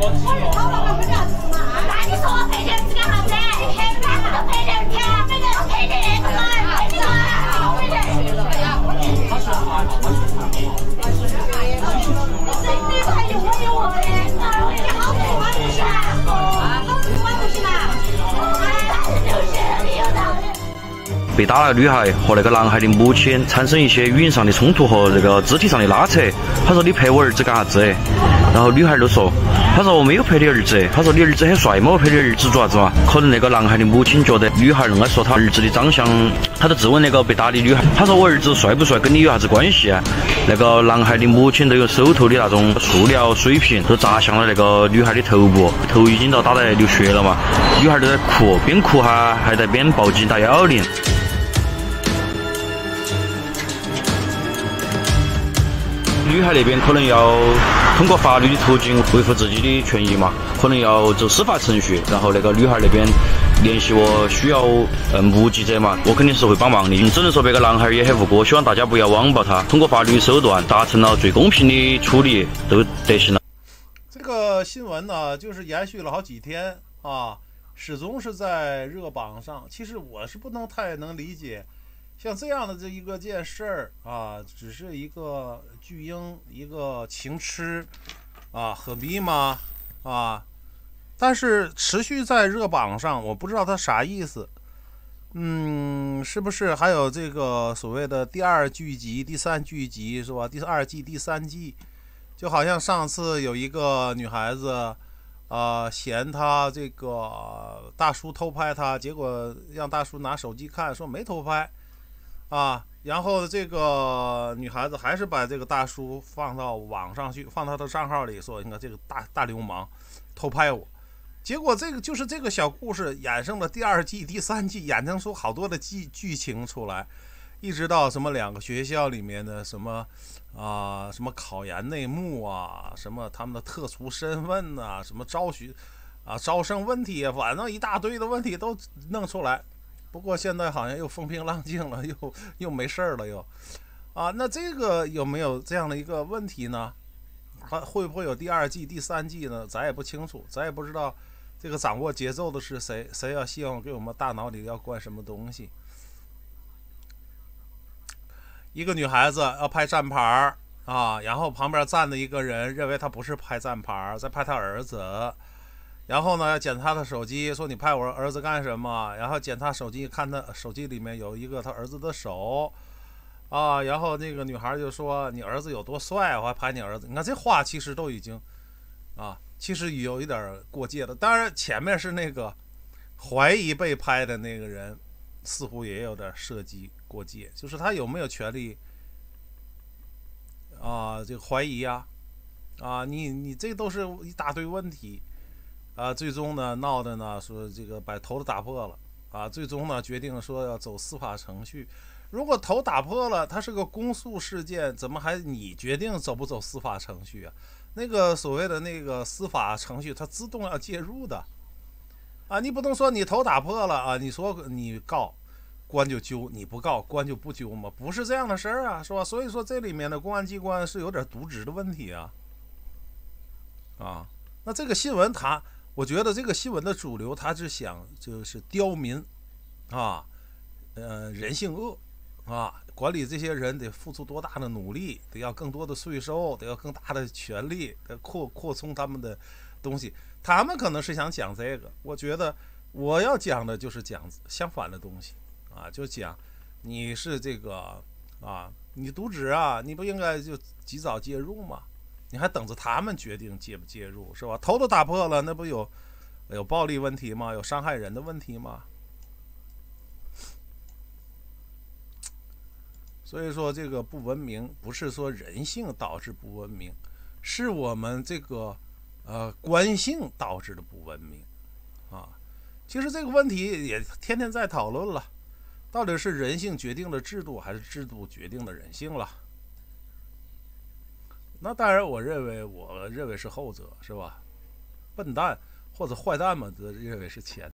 那你说我陪人是干啥子？俺们都陪人跳，陪人陪人个陪你个，陪人。哎呀，你还有我有我的，你好喜欢不是？好喜欢不是嘛？哎，就是你有道理。 被打的女孩和那个男孩的母亲产生一些语言上的冲突和那个肢体上的拉扯。他说：“你陪我儿子干啥子？”然后女孩就说：“他说我没有陪你儿子。他说你儿子很帅嘛，我陪你儿子做啥子嘛？”可能那个男孩的母亲觉得女孩硬说他儿子的长相，他就质问那个被打的女孩：“他说我儿子帅不帅跟你有啥子关系啊？”那个男孩的母亲都用手头的那种塑料水瓶都砸向了那个女孩的头部，头已经都打得流血了嘛。女孩都在哭，边哭还在边报警打110。女孩那边可能要通过法律的途径维护自己的权益嘛，可能要走司法程序。然后那个女孩那边联系我，需要目击者嘛，我肯定是会帮忙的。只能说别个男孩也很无辜，希望大家不要网暴他，通过法律手段达成了最公平的处理，都得行了。 这个新闻呢，就是延续了好几天啊，始终是在热榜上。其实我是不能太能理解。像这样的这一个件事儿啊，只是一个巨婴一个情痴啊，何必吗？啊，但是持续在热榜上，我不知道它啥意思。是不是还有这个所谓的第2剧集、第3剧集是吧？第2季、第3季，就好像上次有一个女孩子。嫌他这个大叔偷拍她，结果让大叔拿手机看，说没偷拍。然后这个女孩子还是把这个大叔放到网上去，放他的账号里，说你看这个大流氓偷拍我。结果这个就是这个小故事衍生了第2季、第3季，衍生出好多的剧情出来，一直到什么2个学校里面的什么什么考研内幕啊，什么他们的特殊身份啊，什么招生问题啊，反正一大堆的问题都弄出来。不过现在好像又风平浪静了，又没事了又，那这个有没有这样的一个问题呢？会不会有第2季、第3季呢？咱也不清楚，咱也不知道这个掌握节奏的是谁，谁要希望给我们大脑里要灌什么东西。一个女孩子要拍站牌然后旁边站的一个人认为她不是拍站牌，在拍她儿子。然后呢，检查他手机，说你拍我儿子干什么？然后检查手机，看他手机里面有一个他儿子的手，然后那个女孩就说你儿子有多帅，我还拍你儿子。你看这话其实都已经其实有一点过界了。当然前面是那个怀疑被拍的那个人，似乎也有点涉及过界，就是他有没有权利这个怀疑你这都是一大堆问题。最终呢闹的呢说这个把头都打破了最终呢决定说要走司法程序。如果头打破了，它是个公诉事件，怎么还你决定走不走司法程序啊？那个所谓的那个司法程序，它自动要介入的你不能说你头打破了你说你告官就揪，你不告官就不揪嘛，不是这样的事儿是吧？所以说这里面的公安机关是有点渎职的问题那这个新闻我觉得这个新闻的主流，他是想就是刁民人性恶管理这些人得付出多大的努力，得要更多的税收，得要更大的权利，得扩充他们的东西。他们可能是想讲这个，我觉得我要讲的就是讲相反的东西就讲你是这个你渎职你不应该就及早介入吗？你还等着他们决定介不介入是吧？头都打破了，那不有暴力问题吗？有伤害人的问题吗？所以说这个不文明不是说人性导致不文明，是我们这个惯性导致的不文明其实这个问题也天天在讨论了，到底是人性决定了制度，还是制度决定了人性了？那当然我认为是后者是吧？笨蛋或者坏蛋嘛，则认为是前